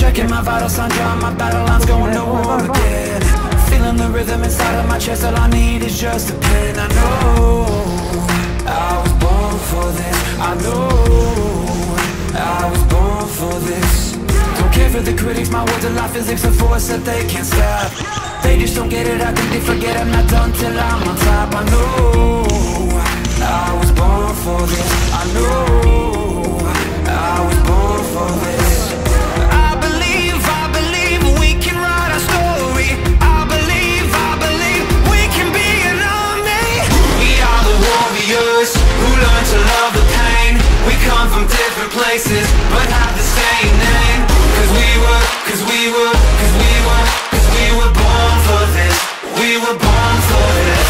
checking my vital signs, drawing my battle lines, going to war again. Feeling the rhythm inside of my chest, all I need is just a pen. I know I was born for this. I know I was born for this. Don't care for the critics, my words are like physics, a force that they can't stop. They just don't get it, I think they forget I'm not done till I'm on top. I know I was born for this. I know I was born for this. I believe we can write our story. I believe we can be an army. We are the warriors who learn to love the pain. We come from different places but have the same name. Cause we were born for this. We were born for this.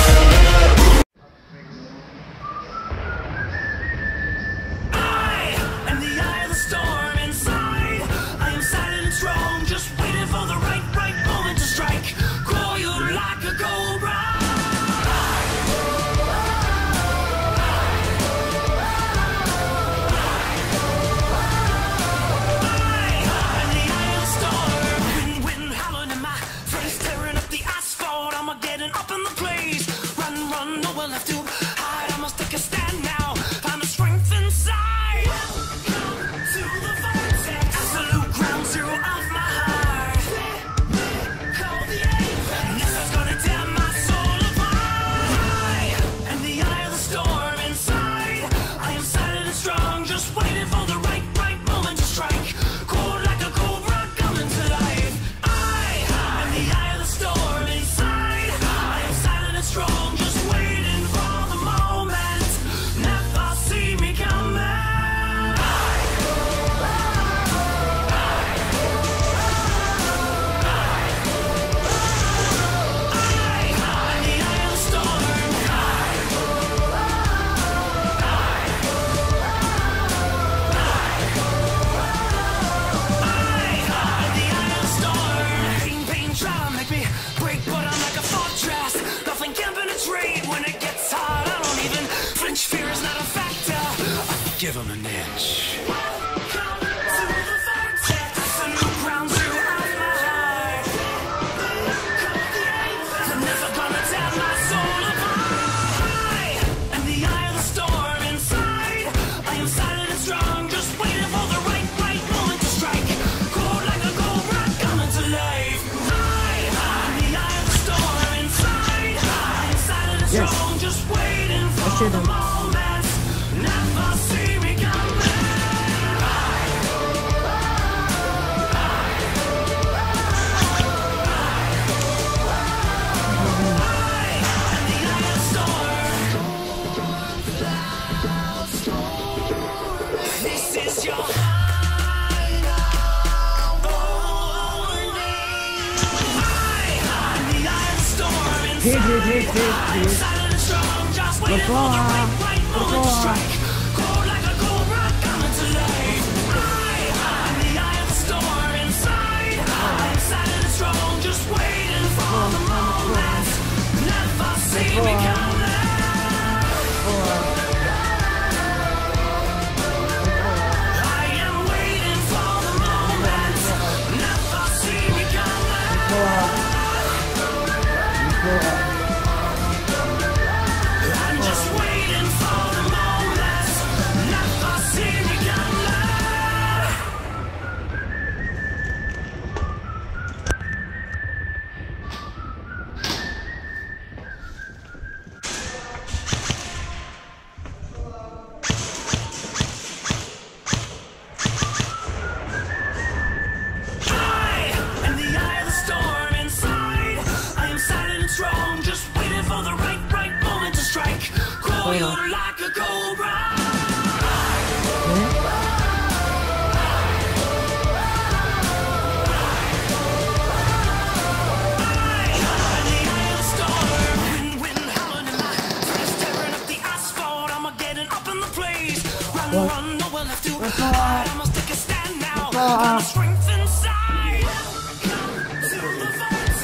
Give him an inch. Yes. I should have.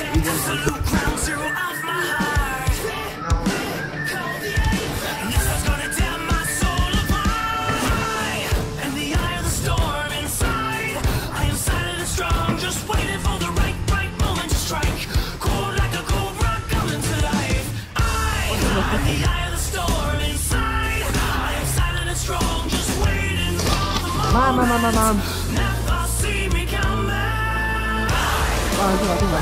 Absolute ground zero of my heart. just waiting for the right moment to strike. Cold like a cobra coming to life. I am the eye of the storm inside. I am silent and strong, just waiting for the moment. Never see me coming. tunggu.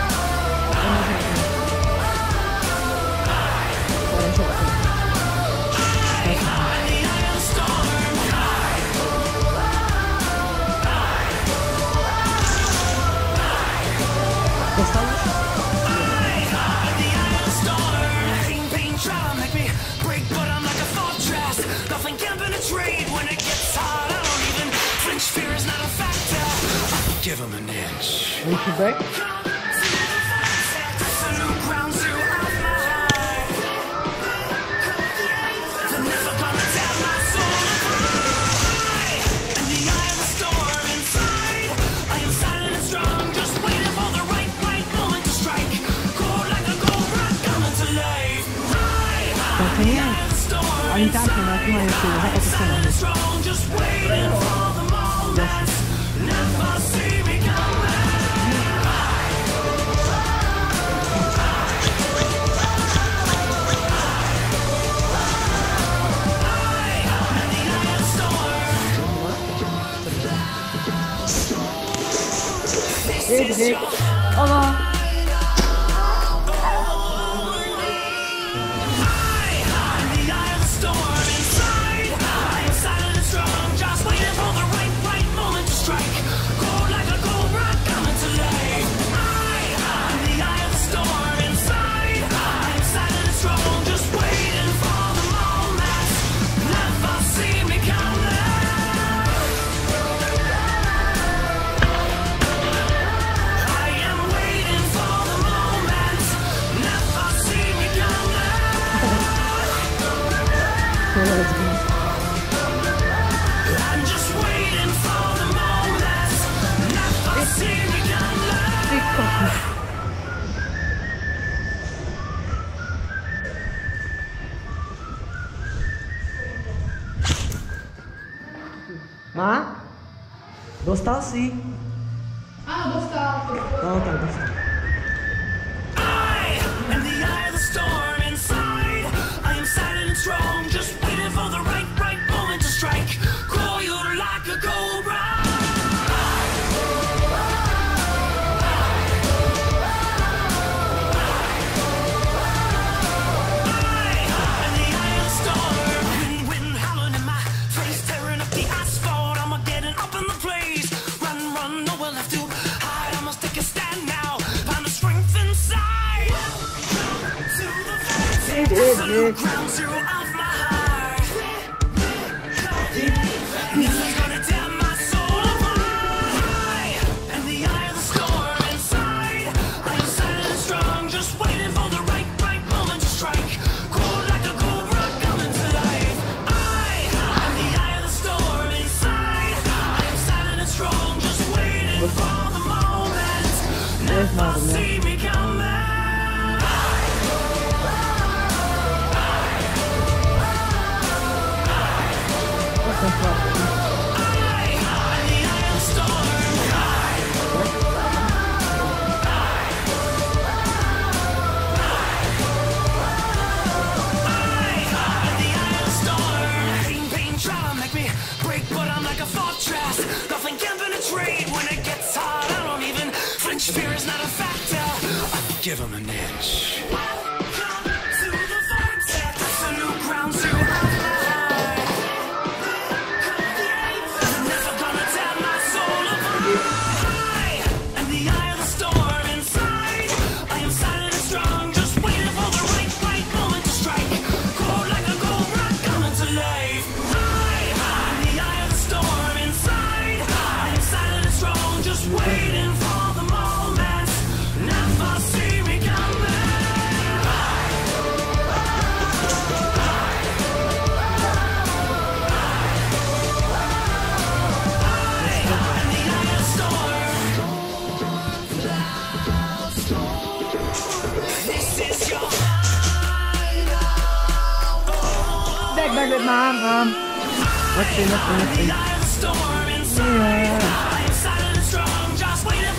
Give him an inch. Reach your break. Ogni tanto un attimo di più, sai cosa sono? Vedi, oh Ma? Dostal jsi? Ano, dostal. No, tak dostal. Ground zero of my heart. Nothing's gonna tear my soul apart. And the eye of the storm inside. I am silent and strong, just waiting for the right moment to strike. Cold like a cobra coming to life. I am the eye of the storm inside. I am silent and strong, just waiting for the moment. Never see me coming. Fear is not a factor. Give him an inch. Welcome to the vortex. It's a new ground zero of my heart. You're never gonna tear my soul apart. And the eye of the storm inside. I am silent and strong, just waiting for the right moment to strike. Cold like a cobra coming to life. And the eye of the storm inside. I am silent and strong, just waiting for. Back with mom. Let's see. Yeah.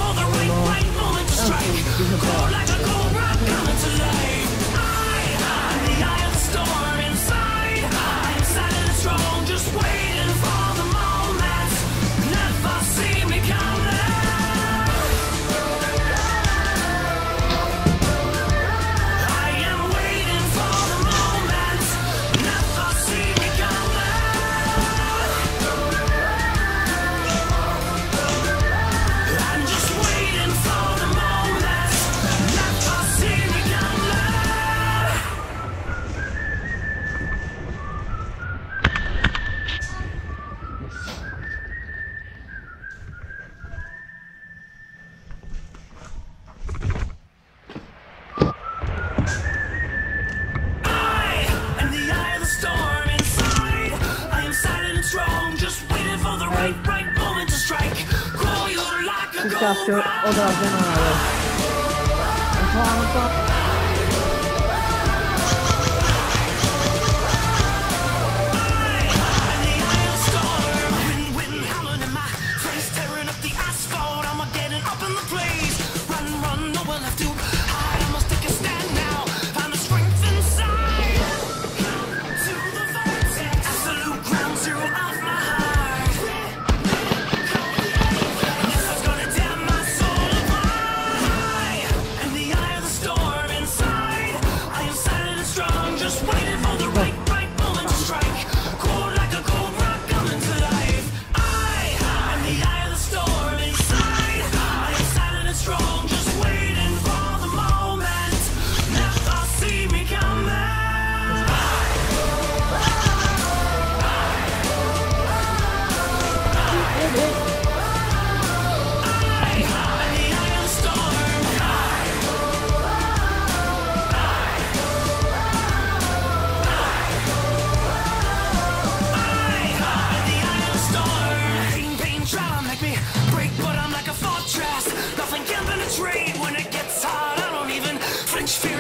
capture other general. When it gets hard, I don't even flinch, fear